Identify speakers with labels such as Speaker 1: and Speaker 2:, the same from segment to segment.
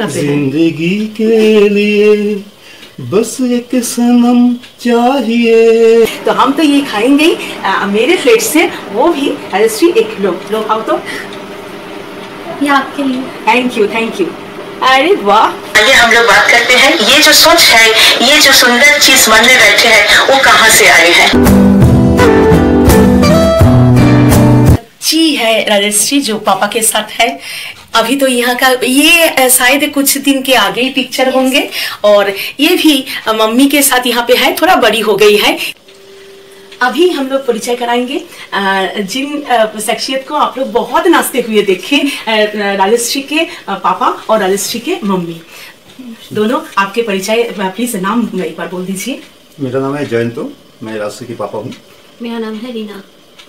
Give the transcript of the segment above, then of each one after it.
Speaker 1: पे
Speaker 2: जिंदगी के लिए बस एक सनम चाहिए।
Speaker 1: तो हम तो ये खाएंगे ही, मेरे प्लेट से वो भी राजश्री एक लो खाओ तो।
Speaker 3: ये आपके लिए।
Speaker 1: Thank you thank you. अरे वाह।
Speaker 4: आइए हम लोग बात करते हैं, ये जो सोच है, ये जो सुंदर चीज मन में बैठे हैं, वो कहाँ से आए हैं।
Speaker 1: जी है राजश्री जो पापा के साथ है। अभी तो यहाँ का ये शायद कुछ दिन के आगे ही पिक्चर होंगे, और ये भी मम्मी के साथ यहाँ पे है, थोड़ा बड़ी हो गई है। अभी हम लोग परिचय कराएंगे जिन शख्सियत को आप लोग बहुत नाचते हुए देखे, राजश्री के पापा और राजश्री के मम्मी दोनों। आपके परिचय प्लीज नाम एक बार बोल दीजिए।
Speaker 2: मेरा नाम है जयंतो, मैं राजश्री की पापा हूँ।
Speaker 3: मेरा नाम है रीना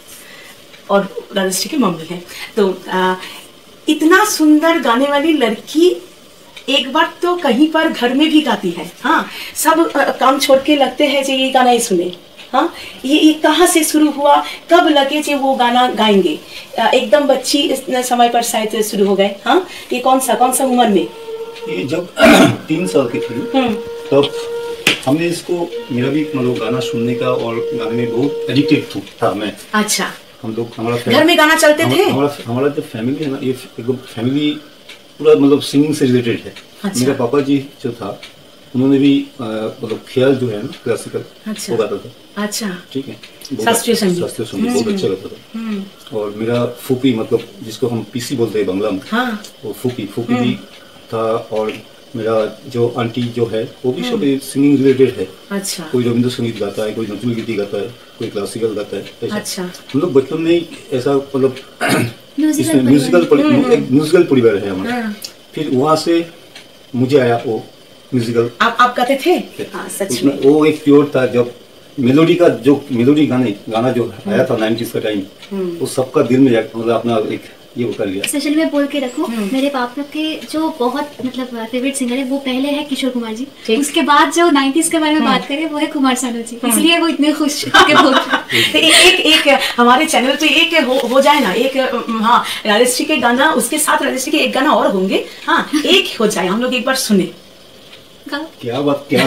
Speaker 1: और राजश्री की मम्मी है। तो इतना सुंदर गाने वाली लड़की एक बार तो कहीं पर घर में भी गाती है। हाँ, सब काम छोड़ के लगते हैं जो ये गाना ही सुने। हाँ, ये कहाँ से शुरू हुआ, कब लगे जो वो गाना गाएंगे? एकदम बच्ची इस समय पर शायद शुरू हो गए। हाँ, ये कौन सा उम्र में?
Speaker 2: ये जब 3 साल की थी तब हमने इसको, मेरा भी मतलब गाना सुनने का और गाने में बहुत एडिक्टेड था मैं।
Speaker 1: अच्छा।
Speaker 2: हम लोग, हमारा
Speaker 1: घर में गाना चलते थे?
Speaker 2: हमारा जो फैमिली है ना, ये एकदम फैमिली पूरा मतलब सिंगिंग से रिलेटेड है।
Speaker 1: अच्छा।
Speaker 2: मेरा पापा जी जो था, उन्होंने भी मतलब ख्याल जो है ना क्लासिकल,
Speaker 1: अच्छा,
Speaker 2: वो गाता था।
Speaker 1: अच्छा,
Speaker 2: ठीक है,
Speaker 1: शास्त्रीय संगीत
Speaker 2: बहुत अच्छा गाता था। और मेरा फूफी, मतलब जिसको हम पीसी बोलते हैं बांग्ला में,
Speaker 1: हाँ,
Speaker 2: वो फूफी भी था। और मेरा जो आंटी जो है वो भी सब सिंगिंग रिलेटेड है।
Speaker 1: अच्छा।
Speaker 2: कोई रविंद्र संगीत गाता है, कोई नजरुल गीति गाता है, कोई क्लासिकल गाता है, ऐसा।
Speaker 1: अच्छा।
Speaker 2: हम लोग बचपन में ऐसा मतलब म्यूजिकल परिवार है हमारा। फिर वहाँ से मुझे आया वो म्यूजिकल।
Speaker 1: आप गाते थे? हाँ, सच में।
Speaker 2: वो एक प्योर था। जब मेलोडी गाना जो आया था 90s का टाइम, वो सबका दिल में मतलब अपना एक ये वो कर लिया।
Speaker 3: स्पेशली मैं बोल के रखूं, मेरे पापा के जो बहुत मतलब फेवरेट सिंगर है वो पहले है किशोर कुमार जी, उसके बाद जो 90s के बारे में बात करें वो है कुमार सानू जी, इसलिए वो इतने खुश के बोल
Speaker 1: तो एक हमारे चैनल पे एक हो जाए ना, एक हाँ राजश्री के गाना, उसके साथ राजश्री के एक गाना और होंगे। हाँ, एक हो जाए, हम लोग एक बार सुने।
Speaker 2: क्या बात, क्या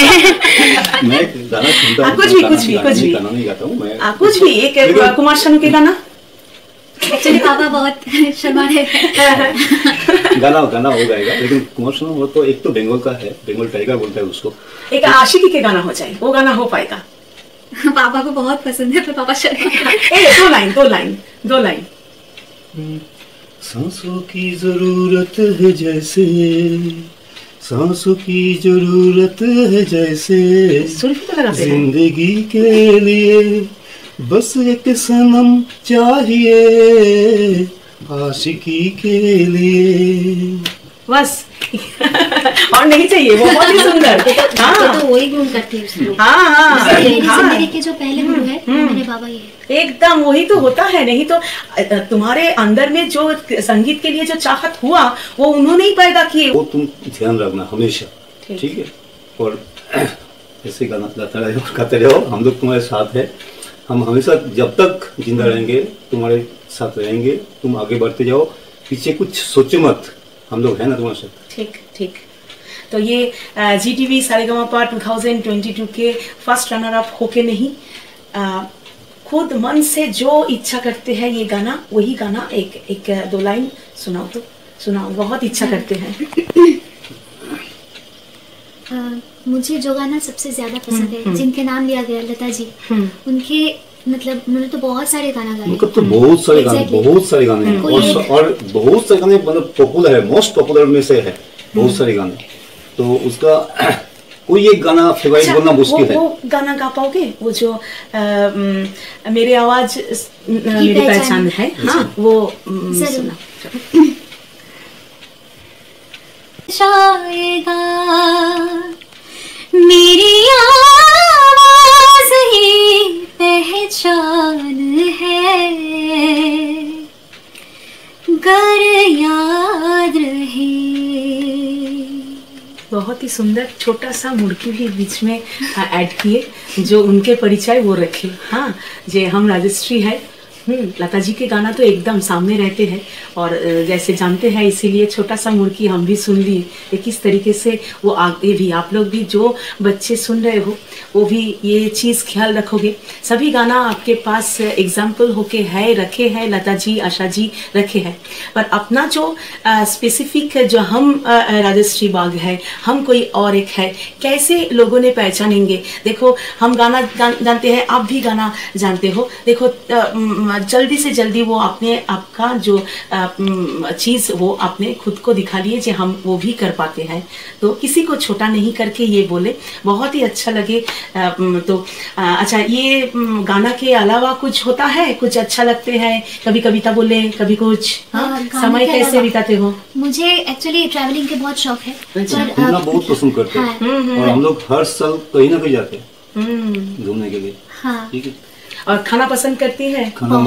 Speaker 2: मैं गाना सुनता हूँ, कुछ भी गाना नहीं गाता हूँ मैं, कुछ भी।
Speaker 1: एक कुमार सानू के गाना।
Speaker 3: एक्चुअली पापा बहुत शर्मा रहे हैं।
Speaker 2: गाना हो जाएगा, लेकिन कुमार सानू वो तो एक तो बंगाल का है, बंगाल टाइगर बोलता है उसको।
Speaker 1: एक आशिकी के गाना हो जाए, वो गाना हो पाएगा?
Speaker 3: पापा को बहुत पसंद है, पर पापा
Speaker 1: दो लाइन।
Speaker 2: सांसों की जरूरत है जैसे, सांसों की जरूरत है जैसे, जिंदगी के लिए बस एक सनम चाहिए, आशिकी के लिए।
Speaker 1: बस और नहीं चाहिए, वो बहुत ही सुंदर।
Speaker 3: तो वही गुण करती है।
Speaker 1: हाँ,
Speaker 3: मेरे के जो पहले गुरु है मेरे बाबा ही है।
Speaker 1: एकदम वही तो होता है। नहीं तो तुम्हारे अंदर में जो संगीत के लिए जो चाहत हुआ वो उन्होंने ही पैदा किए।
Speaker 2: वो तुम ध्यान रखना हमेशा, ठीक है? और ऐसे गाना गाते रहो, हम लोग तुम्हारे साथ है। हम हमेशा जब तक जिंदा रहेंगे तुम्हारे साथ रहेंगे। तुम आगे बढ़ते जाओ, पीछे कुछ सोचो मत, हम लोग है ना तुम्हारे साथ।
Speaker 1: ठीक। तो ये GTV सारेगामापा 2022 के फर्स्ट रनर अप होके नहीं, खुद मन से जो इच्छा करते हैं ये गाना, वही गाना एक 2 लाइन सुनाओ तो सुनाओ, बहुत इच्छा करते हैं।
Speaker 3: मुझे जो गाना सबसे ज्यादा पसंद है, जिनके नाम लिया गया लता जी, उनके मतलब उन्होंने तो बहुत सारे गाना गाए।
Speaker 2: उनका तो बहुत सारे गाने हैं, और बहुत सारे गाने मतलब पॉपुलर है, मोस्ट पॉपुलर में से है बहुत सारे गाने। तो उसका कोई एक गाना फेवरेट बोलना मुश्किल है।
Speaker 1: वो गाना गा पाओगे? वो जो मेरी आवाज मेरी पहचान है। हाँ, वो सुना।
Speaker 3: शायगा मेरी आवाज ही पहचान है, गर याद रहे।
Speaker 1: बहुत ही सुंदर छोटा सा मुड़की भी बीच में ऐड किए, जो उनके परिचय वो रखे। हाँ, जे हम राजश्री है, लता जी के गाना तो एकदम सामने रहते हैं और जैसे जानते हैं इसीलिए छोटा सा मुर्की हम भी सुन लिए किस तरीके से वो आगे भी आप लोग भी जो बच्चे सुन रहे हो वो भी ये चीज़ ख्याल रखोगे। सभी गाना आपके पास एग्जाम्पल होके है रखे हैं, लता जी आशा जी रखे हैं, पर अपना जो स्पेसिफिक जो हम राजश्री बाग है, हम कोई और एक है, कैसे लोगों ने पहचानेंगे। देखो हम गाना जानते हैं, आप भी गाना जानते हो, देखो जल्दी से जल्दी वो अपने आपका जो चीज़ वो अपने खुद को दिखा लिए जो हम वो भी कर पाते हैं, तो किसी को छोटा नहीं करके ये बोले, बहुत ही अच्छा लगे। तो अच्छा ये गाना के अलावा कुछ होता है, कुछ अच्छा लगते हैं, कभी कविता बोले कभी कुछ, समय कैसे बिताते हो?
Speaker 3: मुझे एक्चुअली ट्रैवलिंग के बहुत शौक है,
Speaker 2: घूमना बहुत पसंद करते हैं और हम लोग हर साल कहीं ना कहीं जाते हैं घूमने के लिए।
Speaker 3: हाँ।
Speaker 2: ठीक है।
Speaker 1: और खाना पसंद करती है?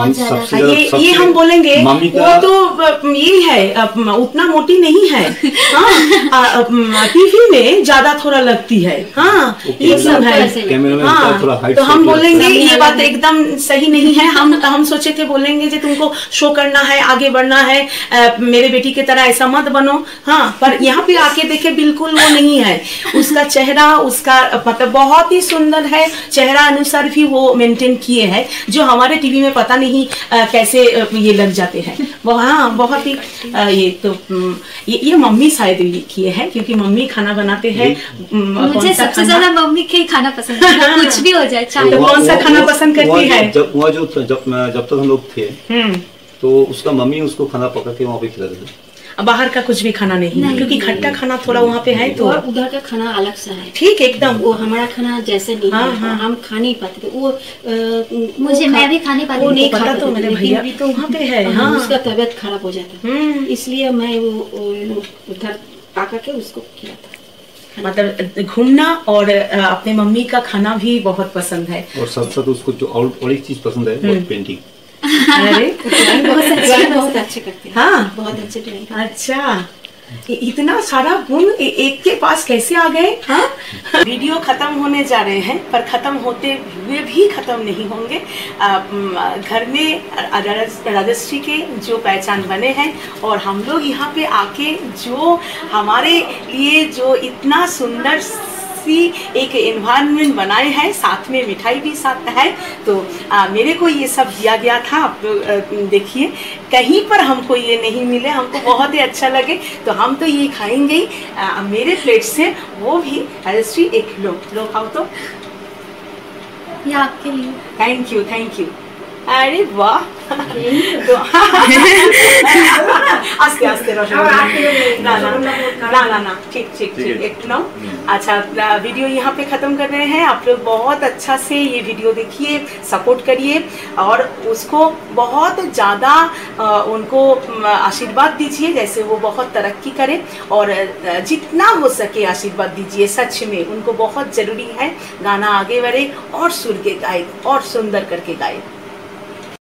Speaker 2: ये
Speaker 1: हम बोलेंगे वो तो ये है उतना मोटी नहीं है, हाँ टीवी में ज्यादा थोड़ा लगती है, हाँ ये सब है, हाँ तो हम बोलेंगे ये बात एकदम सही नहीं है। हम सोचे थे बोलेंगे जो तुमको शो करना है, आगे बढ़ना है, मेरे बेटी की तरह ऐसा मत बनो, हाँ पर यहाँ पे आके देखे बिल्कुल वो नहीं है। उसका चेहरा उसका मतलब बहुत ही सुंदर है, चेहरा अनुसार भी वो मेंटेन किए है जो हमारे टीवी में पता नहीं कैसे ये लग जाते हैं वो। हाँ बहुत ही ये तो ये मम्मी शायद ये किए हैं क्योंकि मम्मी खाना बनाते हैं।
Speaker 3: मुझे सबसे ज्यादा मम्मी के खाना पसंद है, कुछ भी हो जाए।
Speaker 1: तो कौन सा खाना पसंद करती है?
Speaker 2: जब तक हम लोग थे तो उसका मम्मी उसको खाना पका के वहाँ पे खिला देते।
Speaker 1: बाहर का कुछ भी खाना नहीं, क्योंकि खट्टा खाना थोड़ा वहाँ पे है तो
Speaker 5: उधर का खाना अलग सा है।
Speaker 1: ठीक एकदम
Speaker 5: वो हमारा खाना जैसे नहीं है, हम खा नहीं पाते थे वो।
Speaker 3: मैं भी खा नहीं पाती,
Speaker 5: वो नहीं
Speaker 1: पता तो मेरे भैया भी तो वहाँ पे है, हाँ
Speaker 5: उसका तबीयत खराब हो जाता है, इसलिए मैं वो उधर आकर के उसको खिलाता।
Speaker 1: मतलब घूमना और अपने मम्मी का खाना भी बहुत पसंद है
Speaker 2: और साथ साथ उसको जो और एक चीज पसंद है वो पेंटिंग।
Speaker 1: अरे
Speaker 5: बहुत अच्छे करते हैं,
Speaker 1: हाँ
Speaker 5: बहुत अच्छे ड्राइंग।
Speaker 1: अच्छा इतना सारा गुण एक के पास कैसे आ गए? हाँ वीडियो खत्म होने जा रहे हैं पर खत्म होते हुए भी खत्म नहीं होंगे। घर में राजश्री के जो पहचान बने हैं और हम लोग यहाँ पे आके जो हमारे लिए जो इतना सुंदर एक एनवायरनमेंट बनाए हैं, साथ में मिठाई भी साथ है, तो मेरे को ये सब दिया गया था। आप देखिए कहीं पर हमको ये नहीं मिले, हमको बहुत ही अच्छा लगे तो हम तो ये खाएंगे ही। मेरे प्लेट से वो भी राजश्री एक लो खाओ तो।
Speaker 3: ये आपके लिए।
Speaker 1: Thank you thank you. अरे वाह तो आस्ते आस्ते ना ठीक एक लो। अच्छा वीडियो यहाँ पे खत्म कर रहे हैं। आप लोग बहुत अच्छा से ये वीडियो देखिए, सपोर्ट करिए और उसको बहुत ज़्यादा उनको आशीर्वाद दीजिए, जैसे वो बहुत तरक्की करे और जितना हो सके आशीर्वाद दीजिए। सच में उनको बहुत ज़रूरी है गाना आगे बढ़े और सुर के गाए और सुंदर करके गाए।